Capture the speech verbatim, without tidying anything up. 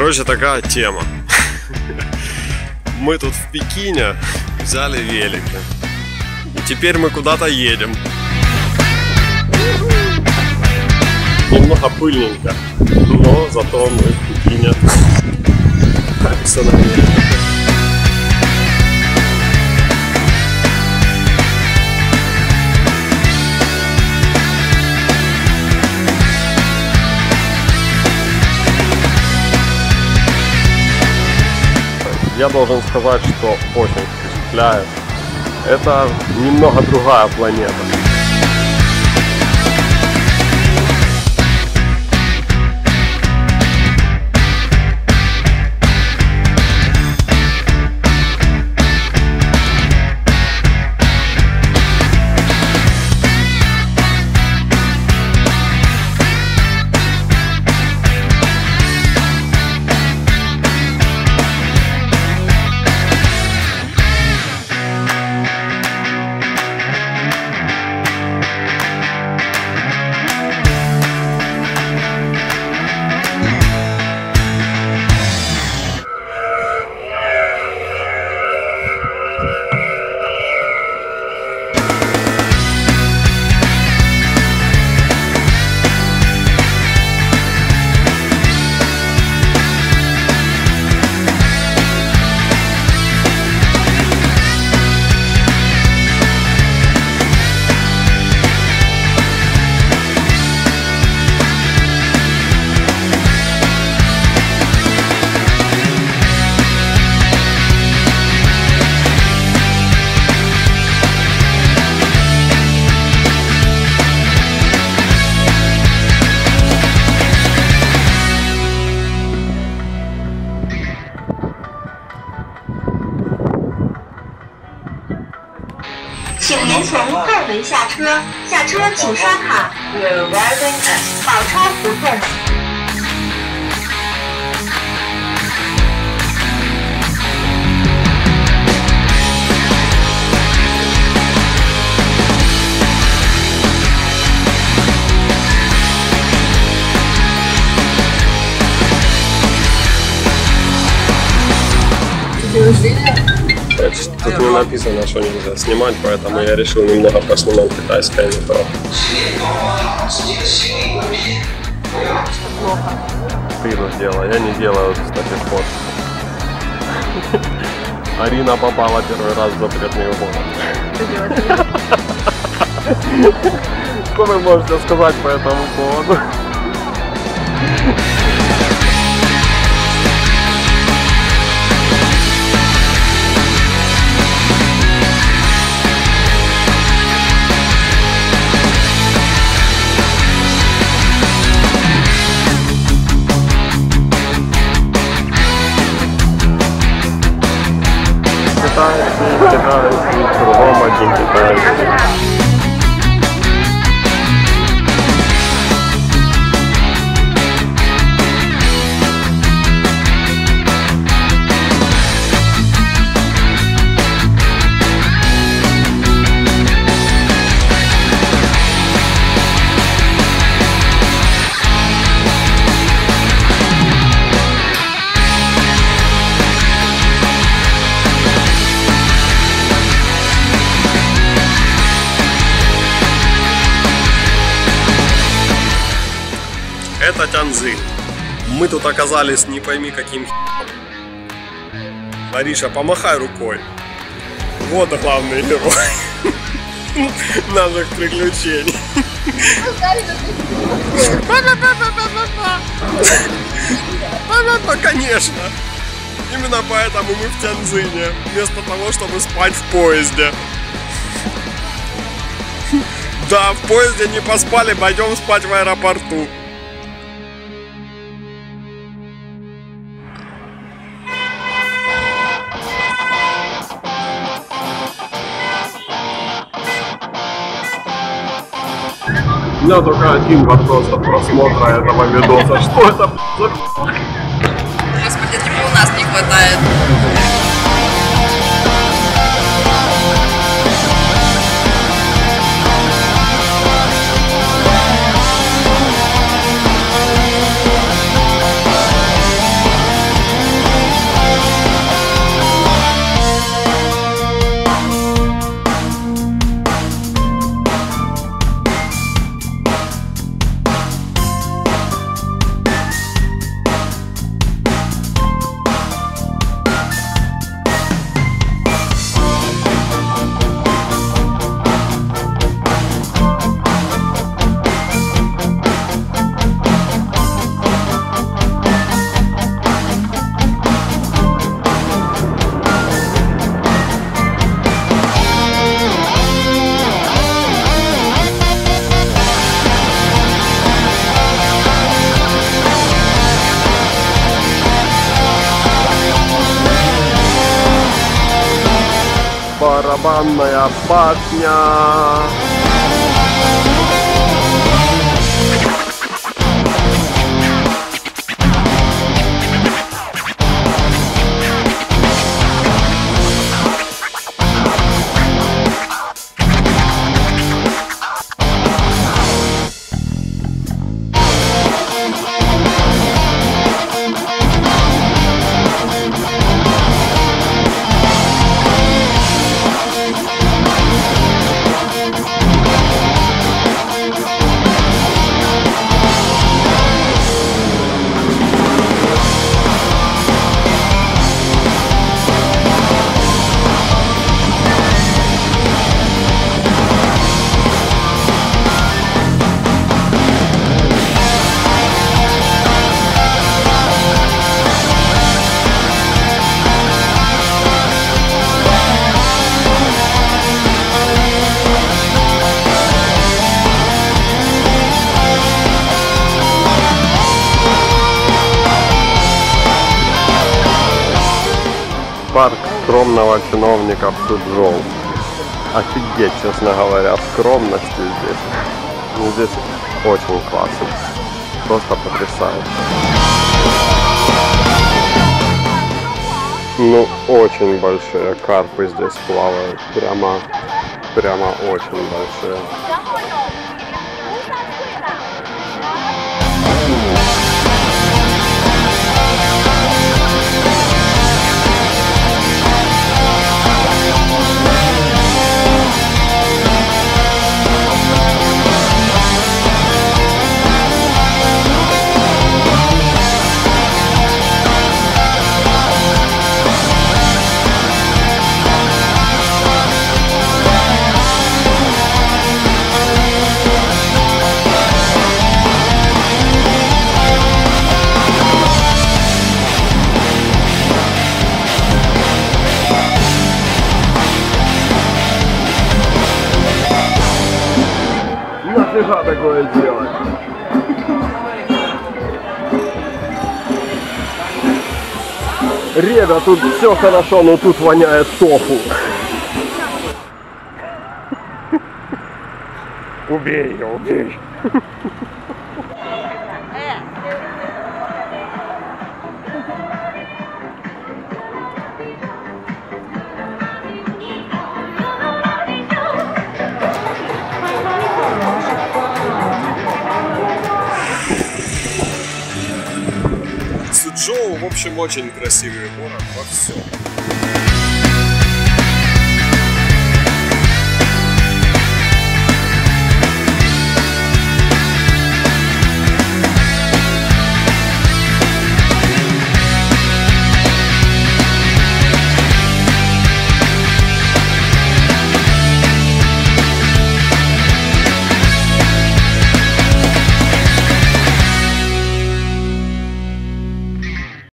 Короче, такая тема. Мы тут в Пекине взяли велики. И теперь мы куда-то едем. Немного пыльненько, но зато мы в Пекине. Все нормально. Я должен сказать, что очень впечатляет. Это немного другая планета. 下车，下车请刷卡。You're arriving at 宝钞胡同。 Тут не написано, что нельзя снимать, поэтому я решил немного поснимать китайское метро. Ты это сделала, я не делаю, кстати, фото. Арина попала первый раз в запретный город. Что вы можете сказать по этому поводу? Китайцы, китайцы, кругом один китайцы. Это Тяньцзинь. Мы тут оказались не пойми каким хером. Ариша, помахай рукой. Вот главный герой наших приключений. Конечно. Именно поэтому мы в Тяньцзине, вместо того, чтобы спать в поезде. Да, в поезде не поспали, пойдем спать в аэропорту. У меня только один вопрос от просмотра этого видоса. Что это, блядь, за... Господи, типа у нас не хватает. барабанная башня. Парк скромного чиновника Псуджоу. Офигеть, честно говоря, скромности здесь. Ну, здесь очень классно. Просто потрясающе. Ну, очень большие карпы здесь плавают. Прямо, прямо очень большие. Нафига такое делать? Ребят, тут все хорошо, но тут воняет тофу. Убей ее, убей. Цзючжоу, в общем, очень красивый город во всем.